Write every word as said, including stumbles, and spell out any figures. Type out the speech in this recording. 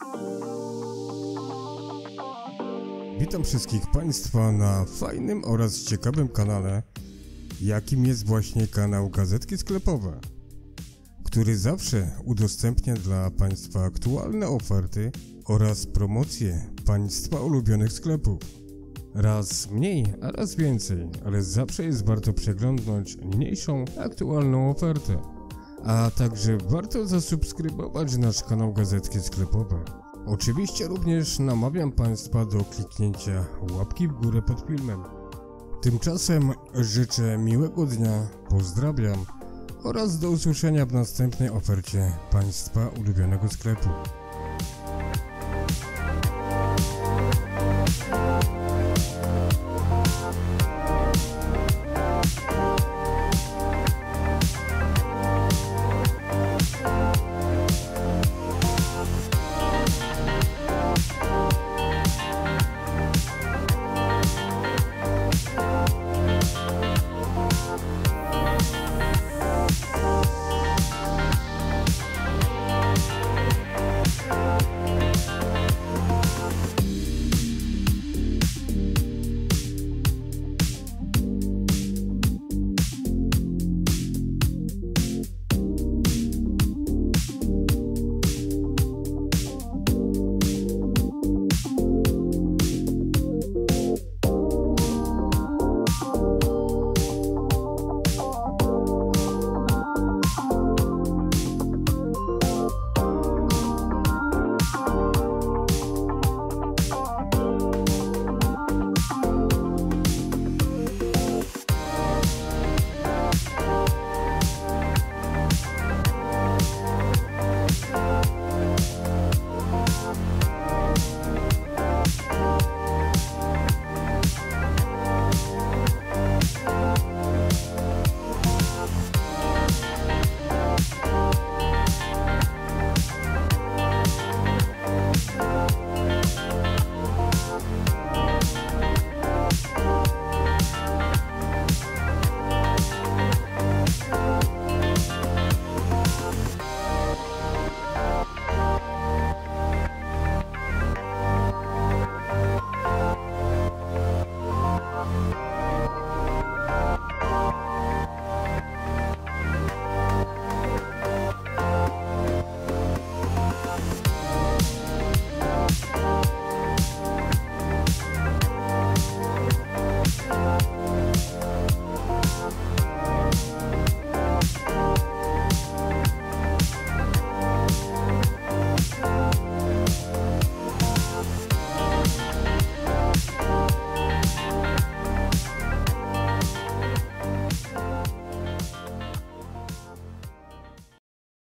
Witam wszystkich Państwa na fajnym oraz ciekawym kanale, jakim jest właśnie kanał Gazetki Sklepowe, który zawsze udostępnia dla Państwa aktualne oferty oraz promocje Państwa ulubionych sklepów. Raz mniej, a raz więcej, ale zawsze jest warto przeglądnąć niniejszą aktualną ofertę. A także warto zasubskrybować nasz kanał Gazetki Sklepowe. Oczywiście również namawiam Państwa do kliknięcia łapki w górę pod filmem. Tymczasem życzę miłego dnia, pozdrawiam oraz do usłyszenia w następnej ofercie Państwa ulubionego sklepu.